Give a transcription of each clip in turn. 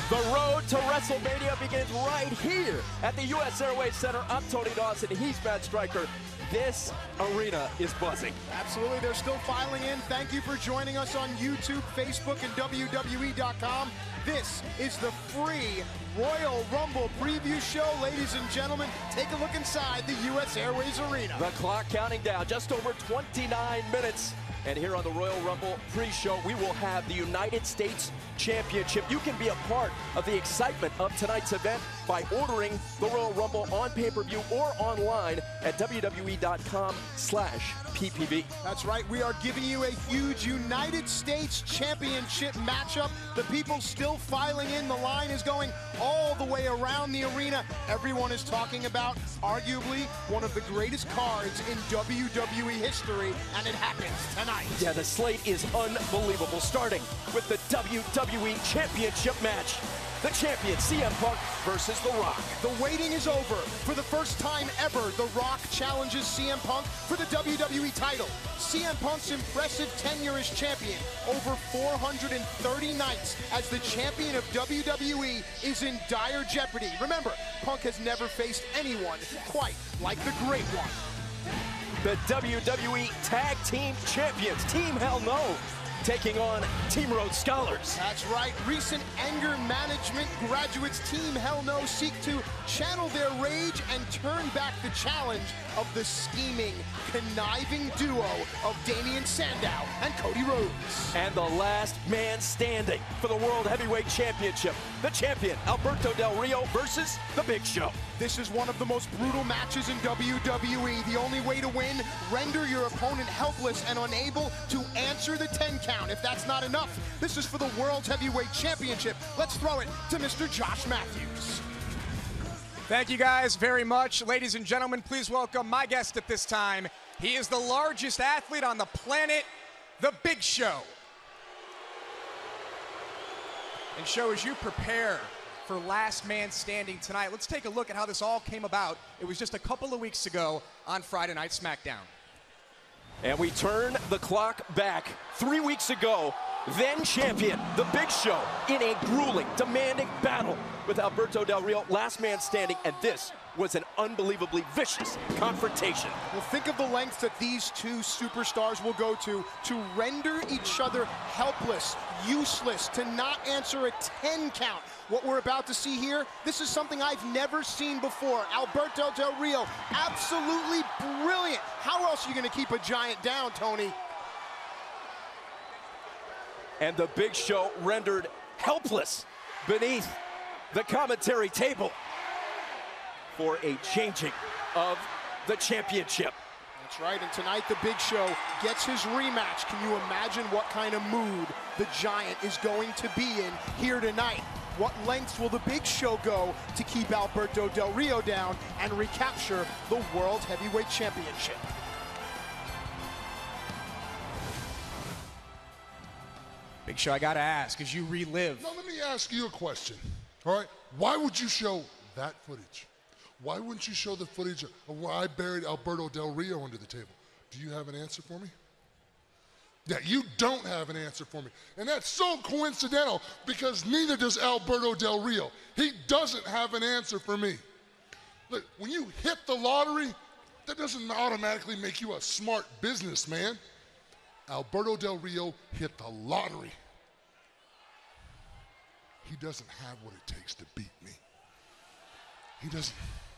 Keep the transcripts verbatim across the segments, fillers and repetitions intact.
The road to WrestleMania begins right here at the U S Airways Center. I'm Tony Dawson. He's Matt Stryker. This arena is buzzing. Absolutely. They're still filing in. Thank you for joining us on YouTube, Facebook, and W W E dot com. This is the free Royal Rumble preview show. Ladies and gentlemen, take a look inside the U S Airways Arena. The clock counting down, just over twenty-nine minutes. And here on the Royal Rumble pre-show, we will have the United States Championship. You can be a part of the excitement of tonight's event by ordering the Royal Rumble on pay-per-view or online at W W E dot com slash P P V. That's right. We are giving you a huge United States Championship matchup. The people still filing in. The line is going all the way around the arena. Everyone is talking about arguably one of the greatest cards in W W E history, and it happens tonight. Yeah, the slate is unbelievable, starting with the W W E Championship match. The champion, C M Punk versus The Rock. The waiting is over. For the first time ever, The Rock challenges C M Punk for the W W E title. C M Punk's impressive tenure as champion, over four hundred thirty nights as the champion of W W E, is in dire jeopardy. Remember, Punk has never faced anyone quite like the Great One. The W W E Tag Team Champions, Team Hell No, taking on Team Rhodes Scholars. That's right. Recent anger management graduates Team Hell No seek to channel their rage and turn back the challenge of the scheming, conniving duo of Damian Sandow and Cody Rhodes. And the last man standing for the World Heavyweight Championship, the champion, Alberto Del Rio versus The Big Show. This is one of the most brutal matches in W W E. The only way to win, render your opponent helpless and unable to answer the ten count. If that's not enough, this is for the World Heavyweight Championship. Let's throw it to Mister Josh Matthews. Thank you guys very much. Ladies and gentlemen, please welcome my guest at this time. He is the largest athlete on the planet, The Big Show. And Show, as you prepare for Last Man Standing tonight, let's take a look at how this all came about. It was just a couple of weeks ago on Friday Night SmackDown. And we turn the clock back three weeks ago, then champion, The Big Show, in a grueling, demanding battle with Alberto Del Rio, last man standing, and this was an unbelievably vicious confrontation. Well, think of the lengths that these two superstars will go to to render each other helpless, useless, to not answer a ten count. What we're about to see here, this is something I've never seen before. Alberto Del Rio, absolutely brilliant. How else are you going to keep a giant down, Tony? And The Big Show rendered helpless beneath the commentary table for a changing of the championship. That's right, and tonight The Big Show gets his rematch. Can you imagine what kind of mood the Giant is going to be in here tonight? What lengths will The Big Show go to keep Alberto Del Rio down and recapture the World Heavyweight Championship? Big Show, I gotta ask, as you relive. Now let me ask you a question, all right? Why would you show that footage? Why wouldn't you show the footage of where I buried Alberto Del Rio under the table? Do you have an answer for me? Yeah, you don't have an answer for me. And that's so coincidental because neither does Alberto Del Rio. He doesn't have an answer for me. Look, when you hit the lottery, that doesn't automatically make you a smart businessman. Alberto Del Rio hit the lottery. He doesn't have what it takes to beat me. He doesn't.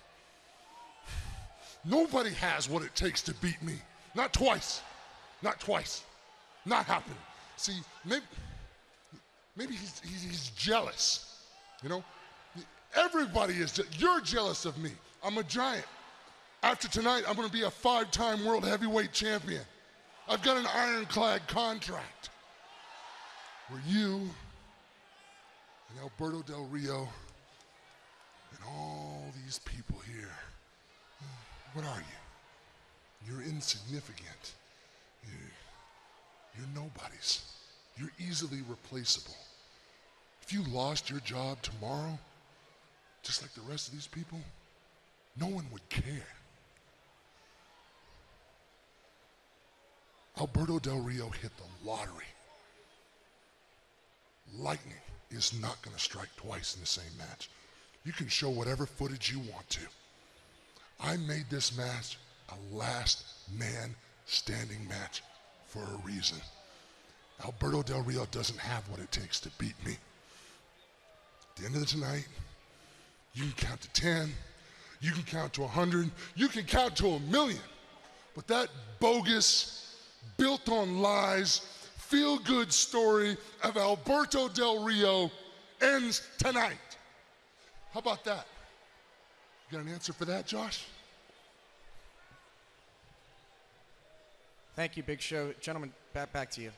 Nobody has what it takes to beat me. Not twice. Not twice. Not happening. See, maybe, maybe he's, he's, he's jealous. You know? Everybody is, je- you're jealous of me. I'm a giant. After tonight, I'm going to be a five-time world heavyweight champion. I've got an ironclad contract. Where you and Alberto Del Rio and all these people here, what are you? You're insignificant. You're, you're nobodies. You're easily replaceable. If you lost your job tomorrow, just like the rest of these people, no one would care. Alberto Del Rio hit the lottery. lightning is not going to strike twice in the same match. You can show whatever footage you want to. I made this match a last man standing match for a reason. Alberto Del Rio doesn't have what it takes to beat me. At the end of the night, you can count to ten, you can count to a hundred, you can count to a million. But that bogus, built on lies, feel-good story of Alberto Del Rio ends tonight. How about that? You got an answer for that, Josh? Thank you, Big Show. Gentlemen, back, back to you.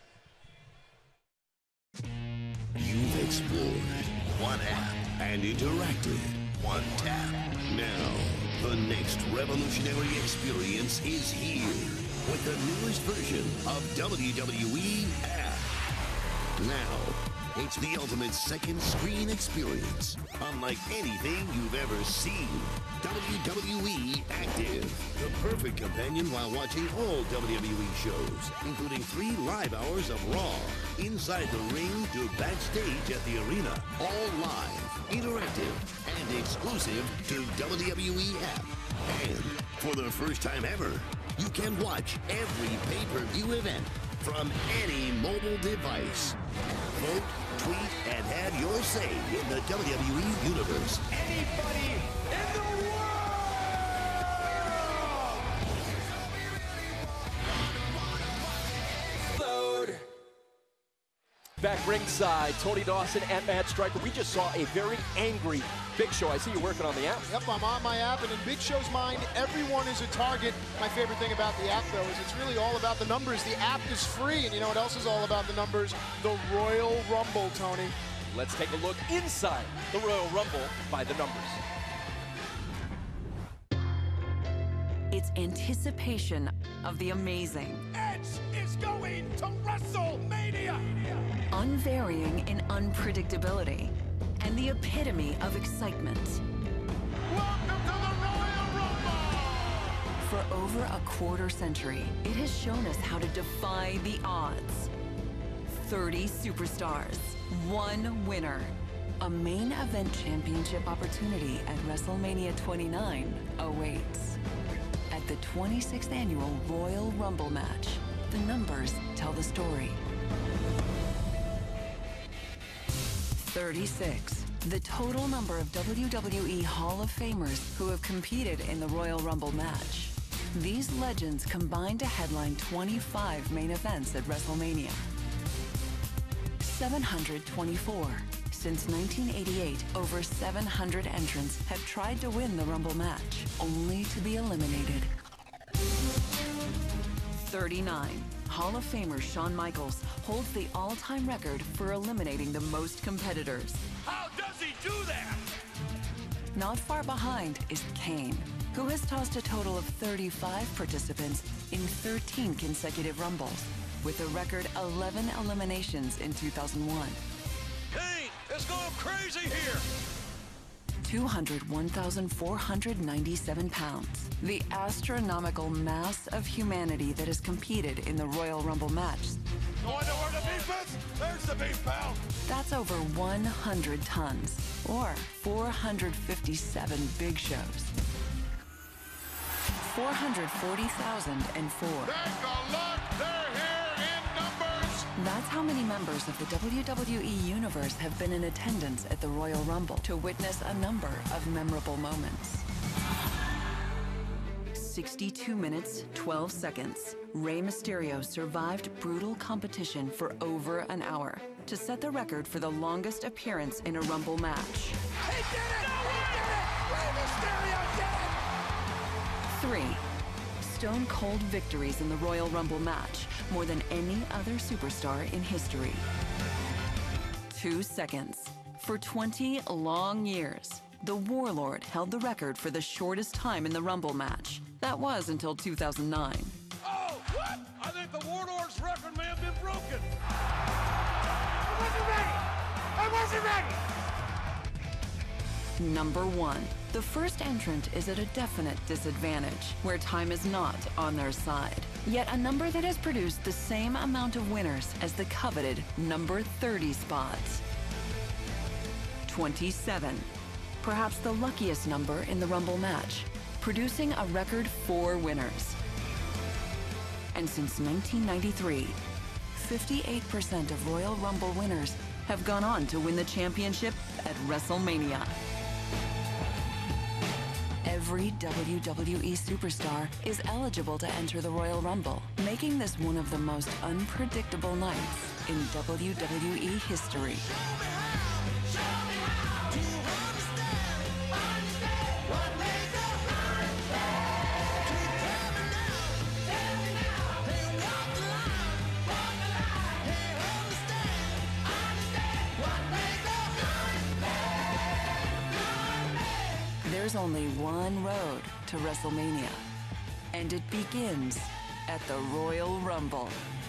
You've explored one app and interacted one tap. Now, the next revolutionary experience is here with the newest version of W W E App. Now, it's the ultimate second screen experience, unlike anything you've ever seen. W W E Active, the perfect companion while watching all W W E shows, including three live hours of Raw, inside the ring to backstage at the arena, all live, interactive, and exclusive to W W E App. And for the first time ever, you can watch every pay-per-view event from any mobile device. Vote, tweet, and have your say in the W W E universe. Anybody in the world! Load. Back ringside, Tony Dawson and Matt Striker. We just saw a very angry Big Show. I see you working on the app. Yep, I'm on my app, and in Big Show's mind, everyone is a target. My favorite thing about the app, though, is it's really all about the numbers. The app is free, and you know what else is all about the numbers? The Royal Rumble, Tony. Let's take a look inside the Royal Rumble by the numbers. It's anticipation of the amazing. Edge is going to WrestleMania! Unvarying in unpredictability. And the epitome of excitement. Welcome to the Royal Rumble! For over a quarter century, it has shown us how to defy the odds. thirty superstars, one winner. A main event championship opportunity at WrestleMania twenty-nine awaits. At the twenty-sixth annual Royal Rumble match, the numbers tell the story. thirty-six, the total number of W W E Hall of Famers who have competed in the Royal Rumble match. These legends combine to headline twenty-five main events at WrestleMania. seven hundred twenty-four. Since nineteen eighty-eight, over seven hundred entrants have tried to win the Rumble match, only to be eliminated. thirty-nine. Hall of Famer Shawn Michaels holds the all-time record for eliminating the most competitors. How does he do that? Not far behind is Kane, who has tossed a total of thirty-five participants in thirteen consecutive Rumbles, with a record eleven eliminations in two thousand one. Kane is going crazy here! two hundred one thousand four hundred ninety-seven pounds. The astronomical mass of humanity that has competed in the Royal Rumble match. Going to where the beef is? There's the beef, pal! That's over one hundred tons, or four hundred fifty-seven big shows. four hundred forty thousand four. Take a look! They're here in numbers! That's how many members of the W W E Universe have been in attendance at the Royal Rumble to witness a number of memorable moments. sixty-two minutes, twelve seconds. Rey Mysterio survived brutal competition for over an hour to set the record for the longest appearance in a Rumble match. He did it! No, he did it! Rey Mysterio did it! Three. Stone cold victories in the Royal Rumble match, more than any other superstar in history. Two seconds. For twenty long years, the Warlord held the record for the shortest time in the Rumble match. That was until two thousand nine. Oh, what? I think the Warlord's record may have been broken. I wasn't ready! I wasn't ready! Number one. The first entrant is at a definite disadvantage, where time is not on their side. Yet a number that has produced the same amount of winners as the coveted number thirty spot. twenty-seven, perhaps the luckiest number in the Rumble match, producing a record four winners. And since nineteen ninety-three, fifty-eight percent of Royal Rumble winners have gone on to win the championship at WrestleMania. Every W W E superstar is eligible to enter the Royal Rumble, making this one of the most unpredictable nights in W W E history. There's only one road to WrestleMania, and it begins at the Royal Rumble.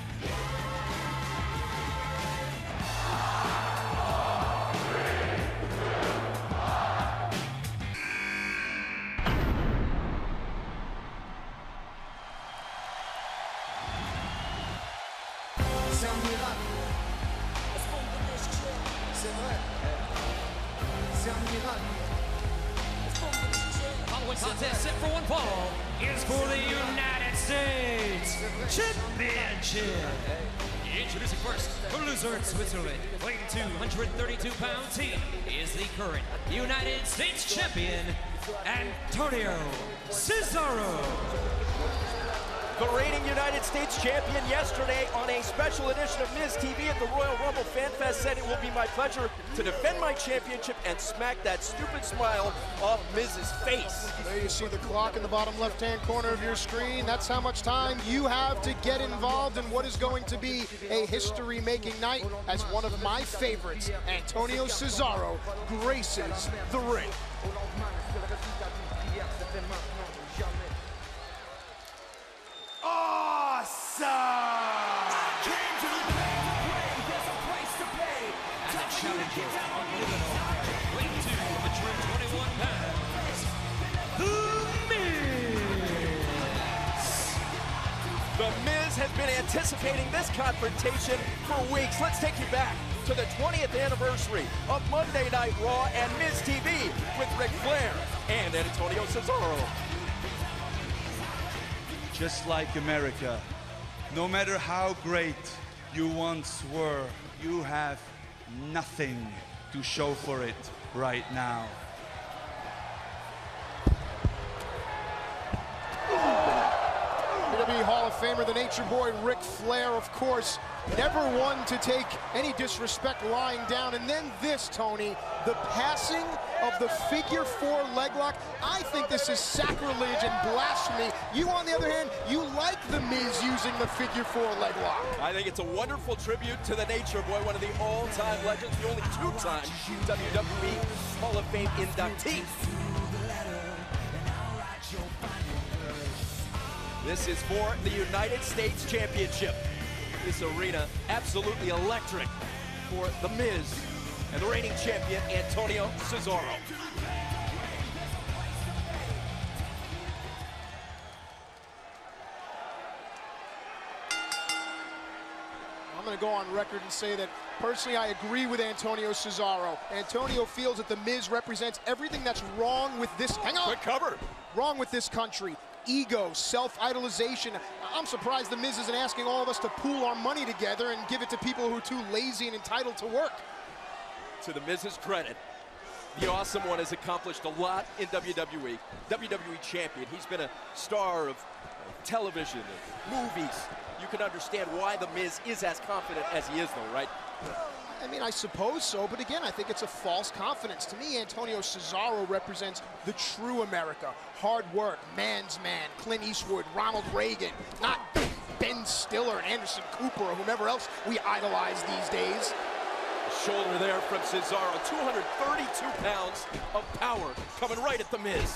C'est un miracle. Est-ce qu'on connaît ce jeu? C'est vrai. C'est un miracle. Following contest set for one fall is for the United States Championship. Introducing first, from Luzern, Switzerland, weighing two hundred thirty-two pounds, he is the current United States Champion, Antonio Cesaro. The reigning United States champion yesterday on a special edition of Miz T V at the Royal Rumble Fan Fest said it will be my pleasure to defend my championship and smack that stupid smile off Miz's face. There you see the clock in the bottom left-hand corner of your screen. That's how much time you have to get involved in what is going to be a history-making night as one of my favorites, Antonio Cesaro, graces the ring. Awesome! I came to the play to play. There's a price to pay. And that challenger on Liverpool, weighing two hundred twenty-one pounds, The Miz. The Miz has been anticipating this confrontation for weeks. Let's take you back to the twentieth anniversary of Monday Night Raw and Miz T V with Ric Flair and Antonio Cesaro. Just like America, no matter how great you once were, you have nothing to show for it right now. W W E Hall of Famer, the Nature Boy, Ric Flair, of course, never one to take any disrespect lying down. And then this, Tony, the passing of the figure four leg lock. I think this is sacrilege and blasphemy. You, on the other hand, you like the Miz using the figure four leg lock. I think it's a wonderful tribute to the Nature Boy, one of the all-time legends, the only two-time W W E Hall of Fame inductee. This is for the United States Championship. This arena absolutely electric for The Miz and the reigning champion, Antonio Cesaro. I'm going to go on record and say that personally I agree with Antonio Cesaro. Antonio feels that The Miz represents everything that's wrong with this. Hang on. Quick cover. Wrong with this country. Ego, self-idolization. I'm surprised The Miz isn't asking all of us to pool our money together and give it to people who are too lazy and entitled to work. To The Miz's credit, the Awesome One has accomplished a lot in W W E. W W E champion. He's been a star of television, of movies. You can understand why The Miz is as confident as he is, though, right? I mean, I suppose so, but again, I think it's a false confidence. To me, Antonio Cesaro represents the true America. Hard work, man's man, Clint Eastwood, Ronald Reagan, not Ben Stiller, Anderson Cooper, or whomever else we idolize these days. Shoulder there from Cesaro, two hundred thirty-two pounds of power coming right at The Miz.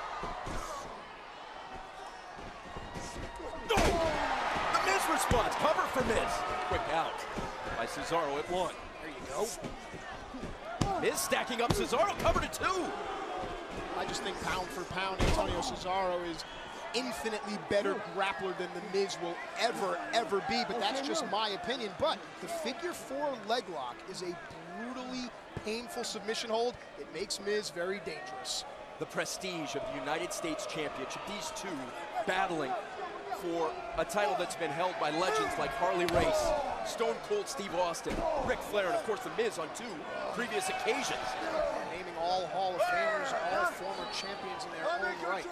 Oh! The Miz response, cover for Miz. Quick out by Cesaro at one. There you go. Miz stacking up Cesaro, cover to two. I just think pound for pound, Antonio Cesaro is infinitely better grappler than The Miz will ever, ever be, but that's just my opinion. But the figure four leg lock is a brutally painful submission hold. It makes Miz very dangerous. The prestige of the United States Championship, these two battling for a title that's been held by legends like Harley Race, Stone Cold Steve Austin, Ric Flair, and of course The Miz on two previous occasions. Naming all Hall of Famers, all former champions in their own right.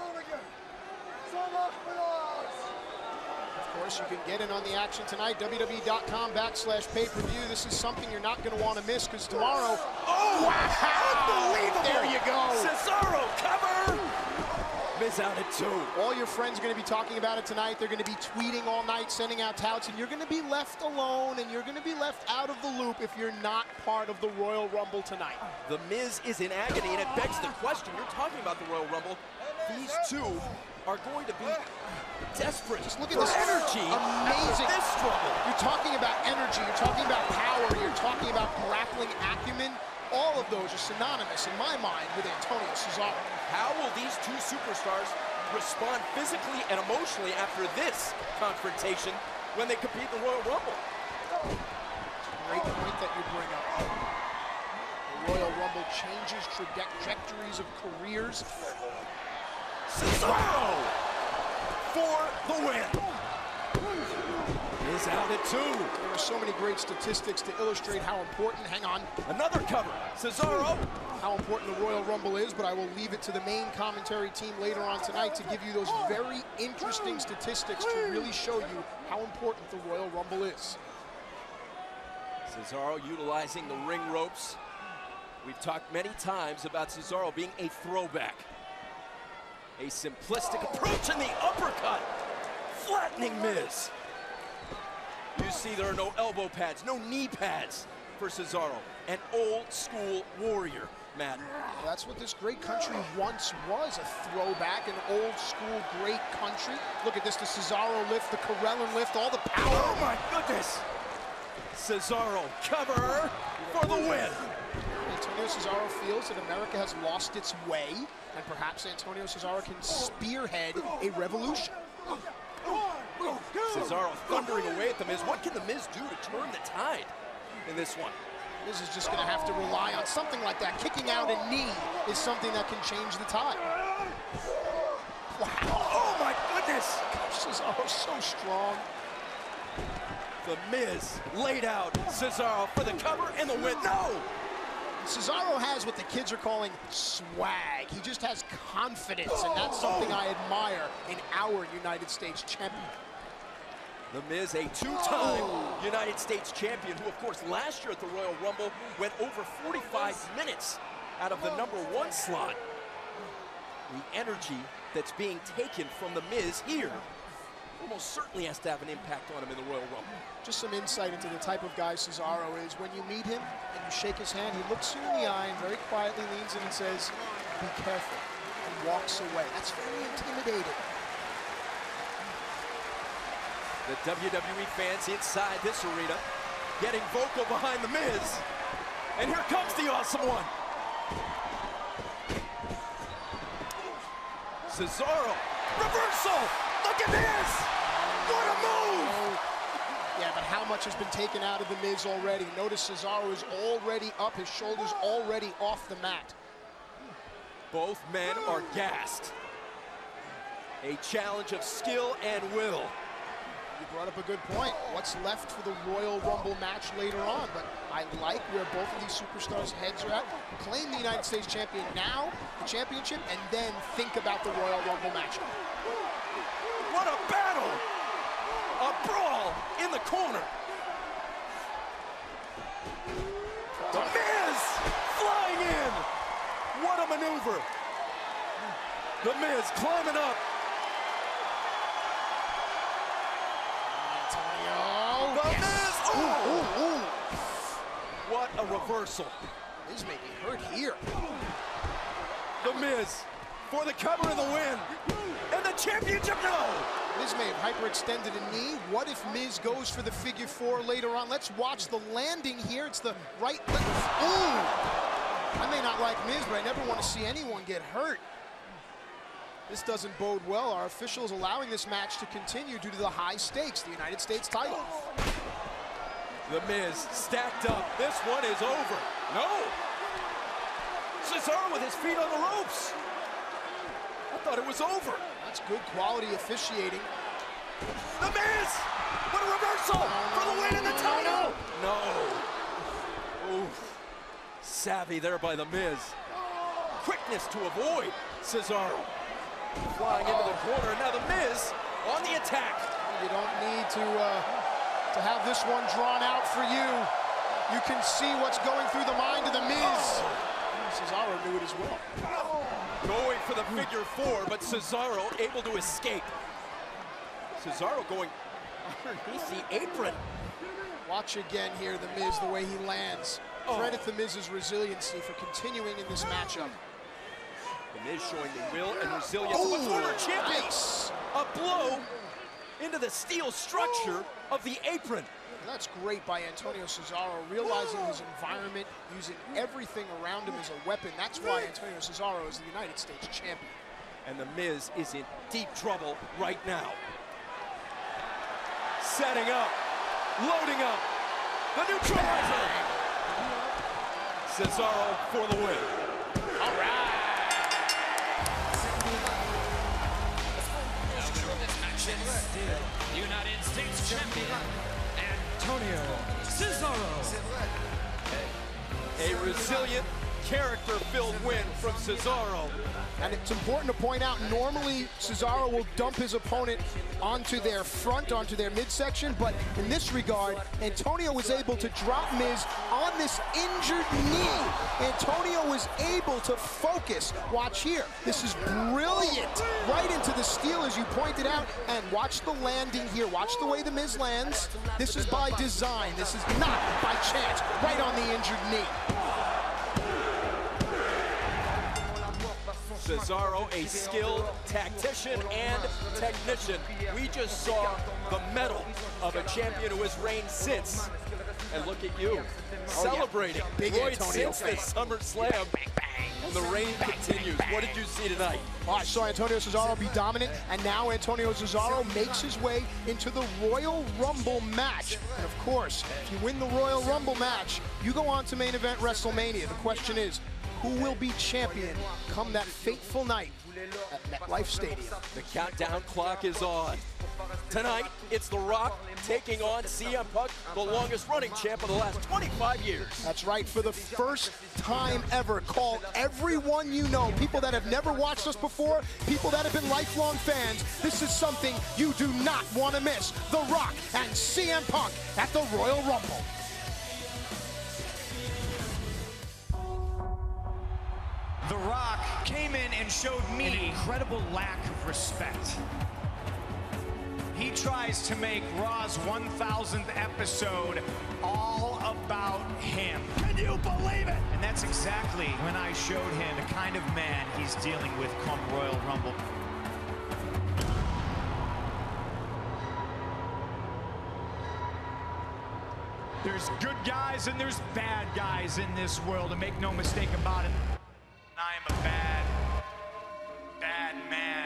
Of course, you can get in on the action tonight, W W E dot com backslash pay-per-view. This is something you're not going to want to miss because tomorrow, oh, wow, unbelievable! There you go. Cesaro cover! Miz out at two. All your friends are going to be talking about it tonight. They're going to be tweeting all night, sending out touts, and you're going to be left alone, and you're going to be left out of the loop if you're not part of the Royal Rumble tonight. The Miz is in agony, and it begs the question. You're talking about the Royal Rumble. These two are going to be desperate. Just look at for this energy. Amazing. This struggle. You're talking about energy. You're talking about power. You're talking about grappling acumen. All of those are synonymous, in my mind, with Antonio Cesaro. How will these two superstars respond physically and emotionally after this confrontation when they compete in the Royal Rumble? Great point that you bring up. The Royal Rumble changes trajectories of careers. Cesaro for the win. Is out at two. There are so many great statistics to illustrate how important, hang on. Another cover, Cesaro. How important the Royal Rumble is, but I will leave it to the main commentary team later on tonight to give you those very interesting statistics to really show you how important the Royal Rumble is. Cesaro utilizing the ring ropes. We've talked many times about Cesaro being a throwback. A simplistic approach in the uppercut, flattening Miz. You see there are no elbow pads, no knee pads for Cesaro. An old school warrior, Matt. That's what this great country once was, a throwback, an old school great country. Look at this, the Cesaro lift, the Carellin lift, all the power. Oh my goodness! Cesaro cover for the win. Antonio Cesaro feels that America has lost its way, and perhaps Antonio Cesaro can spearhead a revolution. Cesaro thundering away at The Miz. What can The Miz do to turn the tide in this one? Miz is just going to have to rely on something like that. Kicking out a knee is something that can change the tide. Wow. Oh my goodness! Cesaro's so strong. The Miz laid out Cesaro for the cover and the win. No! Cesaro has what the kids are calling swag. He just has confidence, and that's something I admire in our United States champion. The Miz, a two-time United States champion, who, of course, last year at the Royal Rumble went over forty-five minutes out of the number one slot. The energy that's being taken from The Miz here almost certainly has to have an impact on him in the Royal Rumble. Just some insight into the type of guy Cesaro is. When you meet him and you shake his hand, he looks you in the eye and very quietly leans in and says, "Be careful," and walks away. That's very intimidating. The W W E fans inside this arena getting vocal behind The Miz. And here comes the awesome one. Cesaro, reversal! Look at this! What a move! Yeah, but how much has been taken out of The Miz already? Notice Cesaro is already up, his shoulders already off the mat. Both men are gassed. A challenge of skill and will. You brought up a good point. What's left for the Royal Rumble match later on? But I like where both of these superstars' heads are at. Claim the United States champion now, the championship, and then think about the Royal Rumble match. What a battle! A brawl in the corner. The Miz flying in. What a maneuver. The Miz climbing up. Antonio. The Yes. Miz. Oh. Ooh, ooh, ooh. What a reversal. Miz may be hurt here. The Miz for the cover and the win. And the championship, no! Miz may have hyperextended a knee. What if Miz goes for the figure four later on? Let's watch the landing here. It's the right leg. Ooh! I may not like Miz, but I never want to see anyone get hurt. This doesn't bode well. Our officials allowing this match to continue due to the high stakes, the United States title. The Miz stacked up. This one is over. No! Cesaro with his feet on the ropes. I thought it was over. That's good quality officiating. The Miz! What a reversal for the win in the title! No. Oof. Savvy there by the Miz. Quickness to avoid Cesaro. Flying into the corner. Now the Miz on the attack. You don't need to, uh, to have this one drawn out for you. You can see what's going through the mind of the Miz. Cesaro knew it as well. Going for the figure four, but Cesaro able to escape. Cesaro going underneath the apron. Watch again here, the Miz, the way he lands. Oh. Credit the Miz's resiliency for continuing in this matchup. The Miz showing the will and resilience oh, of a former champion. Nice. A blow into the steel structure of the apron. That's great by Antonio Cesaro, realizing his environment, using everything around him as a weapon. That's why Antonio Cesaro is the United States champion. And the Miz is in deep trouble right now. Setting up, loading up, the neutralizer. Cesaro for the win. All right. United States champion, Antonio Cesaro. A resilient, character-filled win from Cesaro. And it's important to point out, normally Cesaro will dump his opponent onto their front, onto their midsection, but in this regard, Antonio was able to drop Miz on this injured knee. Antonio was able to focus. Watch here. This is brilliant. Right into the steel, as you pointed out, and watch the landing here. Watch the way the Miz lands. This is by design. This is not by chance. Right on the injured knee. Cesaro, a skilled tactician and technician. We just saw the mettle of a champion who has reigned since. And look at you, oh, celebrating. Yeah. Big Roy Antonio since the SummerSlam. And the reign continues. What did you see tonight? Oh, I saw Antonio Cesaro be dominant, and now Antonio Cesaro makes his way into the Royal Rumble match. And of course, if you win the Royal Rumble match, you go on to main event WrestleMania. The question is, who will be champion come that fateful night at MetLife Stadium? The countdown clock is on. Tonight, it's The Rock taking on C M Punk, the longest-running champ of the last twenty-five years. That's right. For the first time ever, call everyone you know, people that have never watched us before, people that have been lifelong fans. This is something you do not want to miss. The Rock and C M Punk at the Royal Rumble. The Rock came in and showed me an incredible lack of respect. He tries to make Raw's one thousandth episode all about him. Can you believe it? And that's exactly when I showed him the kind of man he's dealing with come Royal Rumble. There's good guys and there's bad guys in this world, and make no mistake about it. I am a bad, bad man.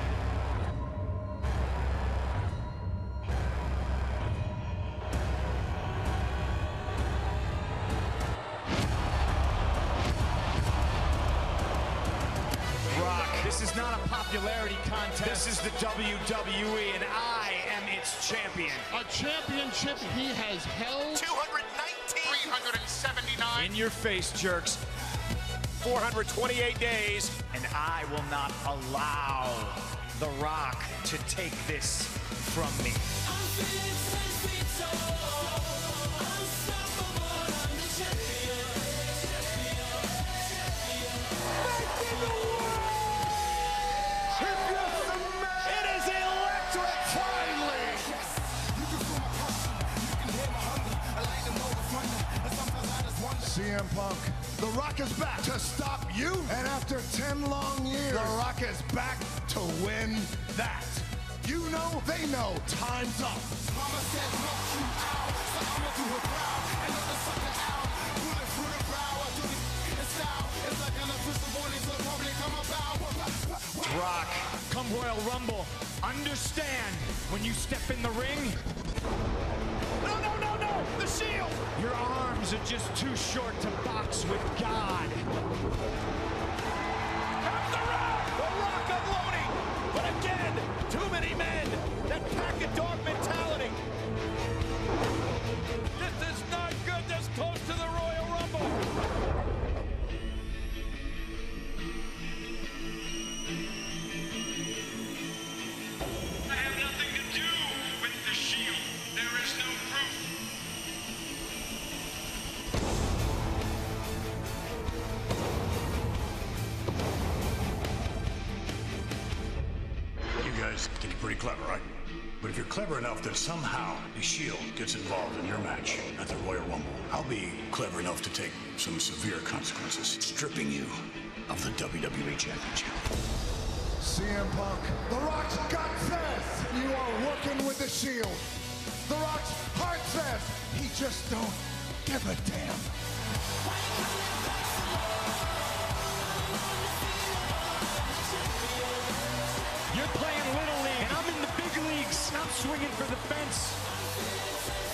Rock, this is not a popularity contest. This is the W W E, and I am its champion. A championship he has held two hundred nineteen. three hundred seventy-nine. In your face, jerks. four hundred twenty-eight days. And I will not allow The Rock to take this from me. It is electric, finally! C M Punk, The Rock is back to stop you. And after ten long years, The Rock is back to win that. You know, they know, time's up. Mama said, knock you out, so I'ma do her proud. Another sucker out, bullet through the brow. I do this in style. It's like an official warning, so probably come about. Rock some Royal Rumble, understand when you step in the ring. No, no, no, no! The Shield! Your arms are just too short to box with God. Comes the Rock! The Rock unloading! But again, too many men! That pack of dog mentality! This is not good this close to the Royal Rumble! I have nothing to do with the Shield. There is no proof. You guys think you're pretty clever, right? But if you're clever enough that somehow the Shield gets involved in your match at the Royal Rumble, I'll be clever enough to take some severe consequences, stripping you of the W W E Championship. C M Punk, The Rock's gut says you are working with the Shield. The Rock's heart says he just don't give a damn. You're playing Little League, and I'm in the big leagues. I'm swinging for the fence.